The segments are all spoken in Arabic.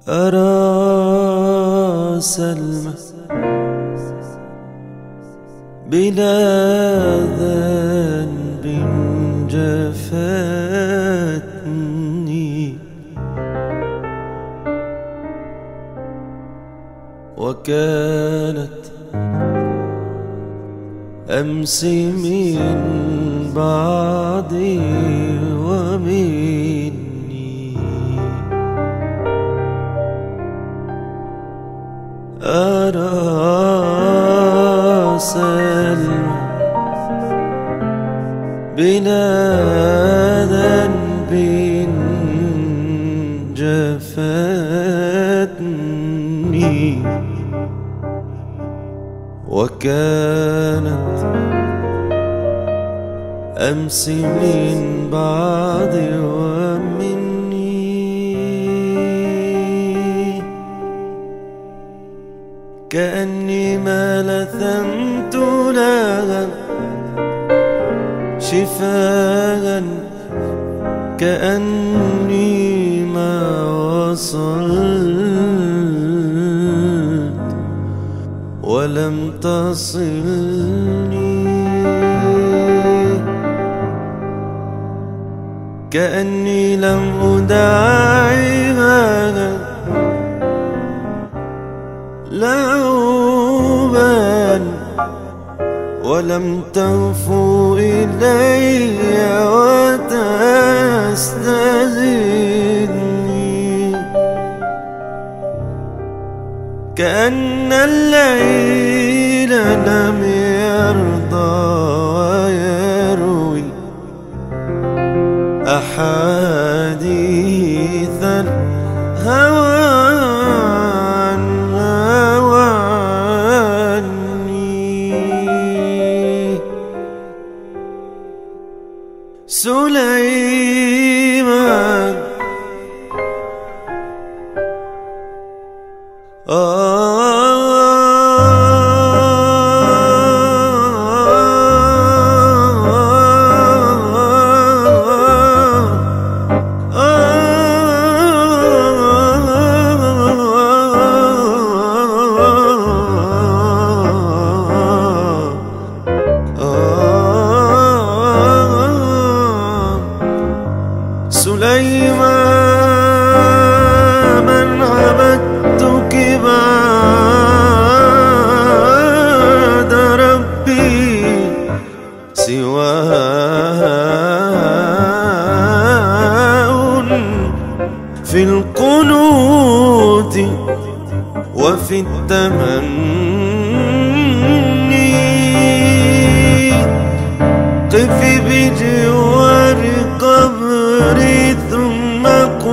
أرى سلمى بلا ذنب جفاتني، وكانت أمس من بعدي ومني. أرى سلمى بلا ذنب جفاتني، وكانت أمس من بعد ومني. كأني ما لثمت لها شفاء، كأني ما وصلت ولم تصلني. كأني لم أداعبها لعوبا، ولم تغفو إلي وتستزدني. كأن الليل لم يرضى ويروي أحاديث الهوى سليمان. سليمان من عبدتك بعد ربي سواء في القنوت وفي التمني. قفي بجوار قبري ثم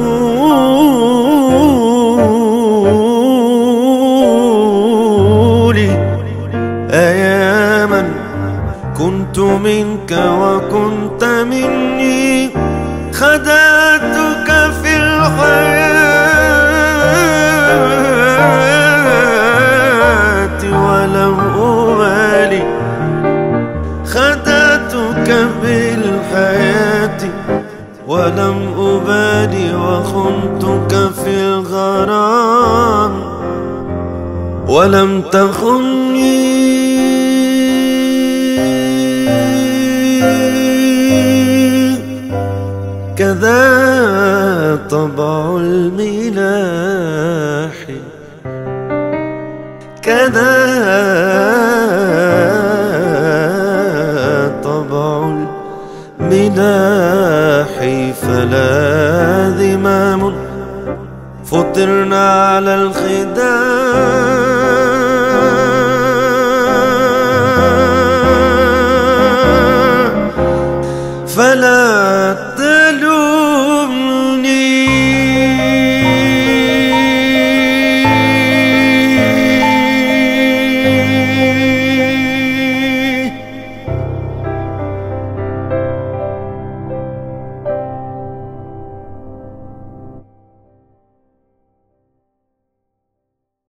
قولي أيا من كنت منك وكنت مني. خدعتك في الحياة ولم أبالي، خدعتك بالحياة ولم أبالي، وخنتك في الغرام ولم تخني. كذا طبع الملاح، كذا طبع الملاح. فلا ذمام فطرنا على الخداع